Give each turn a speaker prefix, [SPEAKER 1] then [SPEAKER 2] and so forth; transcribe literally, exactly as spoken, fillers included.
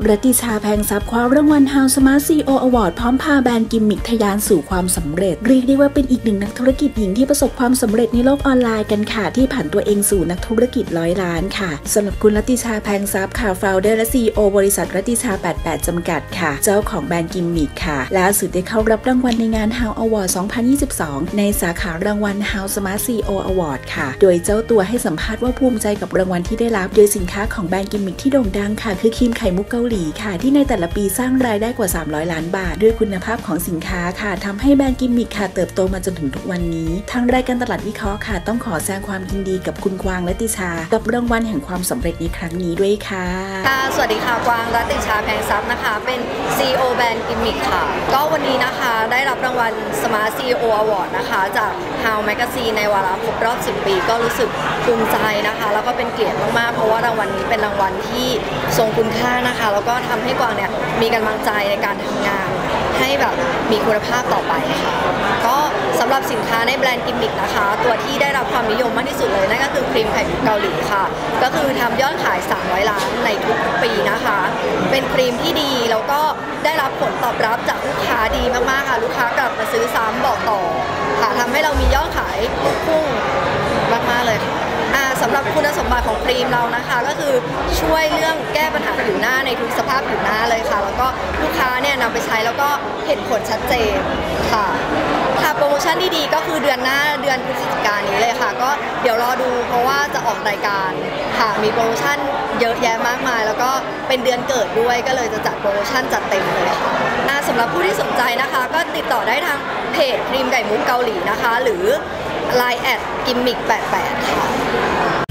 [SPEAKER 1] รัติชาแพงทรัพย์คว้ารางวัล How Smart ซี อี โอ Award พร้อมพาแบรนด์กิมมิคทะยานสู่ความสำเร็จเรียกได้ว่าเป็นอีกหนึ่งนักธุรกิจหญิงที่ประสบความสำเร็จในโลกออนไลน์กันค่ะที่ผ่านตัวเองสู่นักธุรกิจร้อยล้านค่ะสำหรับคุณรัติชาแพงทรัพย์ค่ะ Founder และ ซี อี โอ บริษัทรัติชาแปดสิบแปดจำกัดค่ะเจ้าของแบรนด์กิมมิคค่ะล่าสุดได้เข้ารับรางวัลในงาน How Award สองพันยี่สิบสองในสาขารางวัล How Smart ซี อี โอ Award ค่ะโดยเจ้าตัวให้สัมภาษณ์ว่าภูมิใจกับรางวัลที่ได้รับโดยสินค้าของแบรนด์กิมมิคที่โด่งดังค่ะคือครีมไข่มุกเกาหลีค่ะที่ในแต่ละปีสร้างรายได้กว่าสามร้อยล้านบาทด้วยคุณภาพของสินค้าค่ะทำให้แบรนด์กิมมิคค่ะเติบโตมาจนถึงทุกวันนี้ทางรายการตลาดวิเคราะห์ค่ะต้องขอแสดงความยินดีกับคุณกวางรัติชากับรางวัลแห่งความสำเร็จในครั้งนี้ด้วยค่ะ
[SPEAKER 2] สวัสดีค่ะกวางรัติชาแพงทรัพย์นะคะเป็น ซี อี โอ แบรนด์กิมมิคค่ะก็วันนี้นะคะได้รับรางวัล Smart ซี อี โอ Award นะคะจาก How Magazine ในวาระครบรอบสิบปีก็รู้สึกภูมิใจนะคะแล้วก็เป็นเกียรติมากๆเพราะว่ารางวัลนี้เป็นรางวัลที่ทรงคุณค่านะคะแล้วก็ทำให้กวางเนี่ยมีกำลังใจในการทำงานให้แบบมีคุณภาพต่อไปค่ะก็สำหรับสินค้าในแบรนด์กิมมิคนะคะตัวที่ได้รับความนิยมมากที่สุดเลยนั่นก็คือครีมไข่มุกเกาหลีค่ะก็คือทำยอดขายสามร้อยล้านในทุกปีนะคะเป็นครีมที่ดีแล้วก็ได้รับผลตอบรับจากลูกค้าดีมากๆค่ะลูกค้ากลับมาซื้อซ้ำบอกต่อค่ะทำให้เรามียอดขายพุ่งมากๆเลยค่ะสำหรับคุณสมบัติของครีมเรานะคะก็คือช่วยเรื่องแก้ปัญหาผิวหน้าในทุกสภาพผิวหน้าเลยค่ะแล้วก็ลูกค้าเนี่ยนำไปใช้แล้วก็เห็นผลชัดเจนค่ะค่ะโปรโมชั่นที่ดีก็คือเดือนหน้าเดือนพฤศจิกายนนี้เลยค่ะก็เดี๋ยวรอดูเพราะว่าจะออกรายการค่ะมีโปรโมชั่นเยอะแยะมากมายแล้วก็เป็นเดือนเกิดด้วยก็เลยจะจัดโปรโมชั่นจัดเต็มเลยค่ะสำหรับผู้ที่สนใจนะคะก็ติดต่อได้ทางเพจครีมไก่มุกเกาหลีนะคะหรือ ไลน์ แอท กิมมิคแปดสิบแปดค่ะ